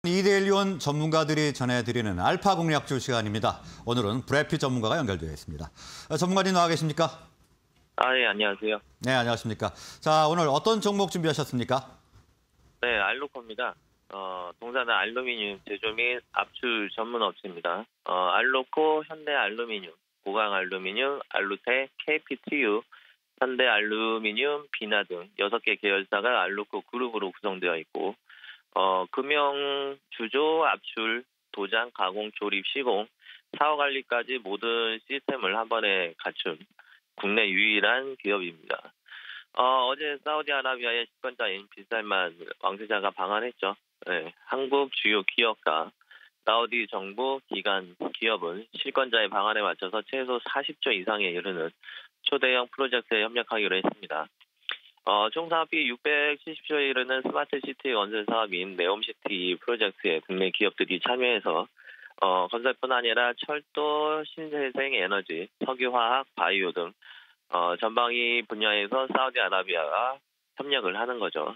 이데일리온 전문가들이 전해드리는 알파 공략주 시간입니다. 오늘은 브래피 전문가가 연결되어 있습니다. 전문가님 나와 계십니까? 예, 안녕하세요. 네, 안녕하십니까. 자, 오늘 어떤 종목 준비하셨습니까? 네, 알로코입니다. 동사는 알루미늄 제조 및 압출 전문 업체입니다. 알로코, 현대알루미늄, 고강알루미늄, 알루텍, KPTU, 현대알루미늄, 비나 등 6개 계열사가 알로코 그룹으로 구성되어 있고, 금형, 주조, 압출, 도장, 가공, 조립, 시공, 사후 관리까지 모든 시스템을 한 번에 갖춘 국내 유일한 기업입니다. 어제 사우디아라비아의 집권자인 빈살만 왕세자가 방한했죠. 네, 한국 주요 기업과 사우디 정부 기관 기업은 실권자의 방안에 맞춰서 최소 40조 이상에 이르는 초대형 프로젝트에 협력하기로 했습니다. 총 사업비 670조에 이르는 스마트시티 건설 사업인 네옴시티 프로젝트에 국내 기업들이 참여해서 건설뿐 아니라 철도, 신재생 에너지, 석유화학, 바이오 등 전방위 분야에서 사우디아라비아가 협력을 하는 거죠.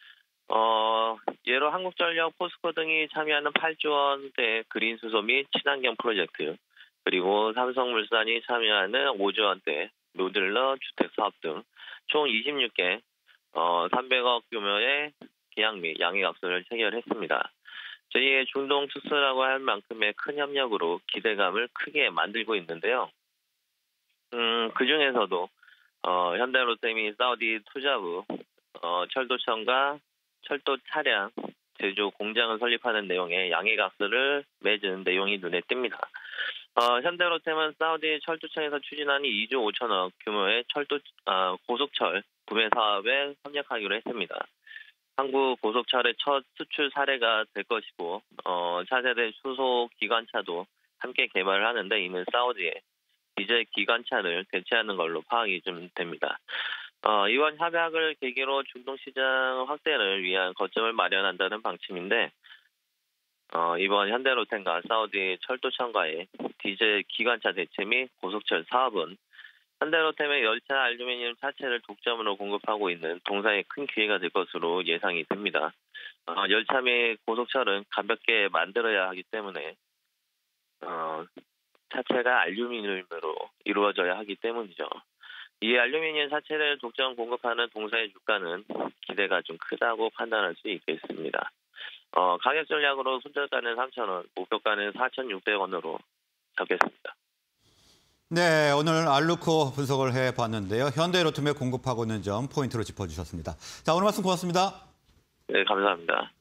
예로 한국전력, 포스코 등이 참여하는 8조 원대 그린 수소 및 친환경 프로젝트, 그리고 삼성물산이 참여하는 5조 원대 모듈러 주택 사업 등 총 26개 300억 규모의 계약 및 양해각서를 체결했습니다. 저희의 중동 특수라고 할 만큼의 큰 협력으로 기대감을 크게 만들고 있는데요. 그중에서도 현대로템 및 사우디 투자부, 철도청과 철도 차량 제조 공장을 설립하는 내용의 양해각서를 맺은 내용이 눈에 띕니다. 현대로템은 사우디 철도청에서 추진하는 2조 5천억 규모의 철도 고속철 구매 사업에 협력하기로 했습니다. 한국 고속철의 첫 수출 사례가 될 것이고, 차세대 수소 기관차도 함께 개발을 하는데 이는 사우디의 디젤 기관차를 대체하는 걸로 파악이 좀 됩니다. 이번 협약을 계기로 중동 시장 확대를 위한 거점을 마련한다는 방침인데, 이번 현대로템과 사우디 철도청과의 디젤 기관차 대체 및 고속철 사업은 현대로템의 열차 알루미늄 자체를 독점으로 공급하고 있는 동사의 큰 기회가 될 것으로 예상이 됩니다. 열차 및 고속철은 가볍게 만들어야 하기 때문에 자체가 알루미늄으로 이루어져야 하기 때문이죠. 이 알루미늄 자체를 독점 공급하는 동사의 주가는 기대가 좀 크다고 판단할 수 있겠습니다. 가격 전략으로 손절가는 3,000원, 목표가는 4,600원으로 잡겠습니다. 네, 오늘 알루코 분석을 해봤는데요. 현대로템에 공급하고 있는 점 포인트로 짚어주셨습니다. 자, 오늘 말씀 고맙습니다. 네, 감사합니다.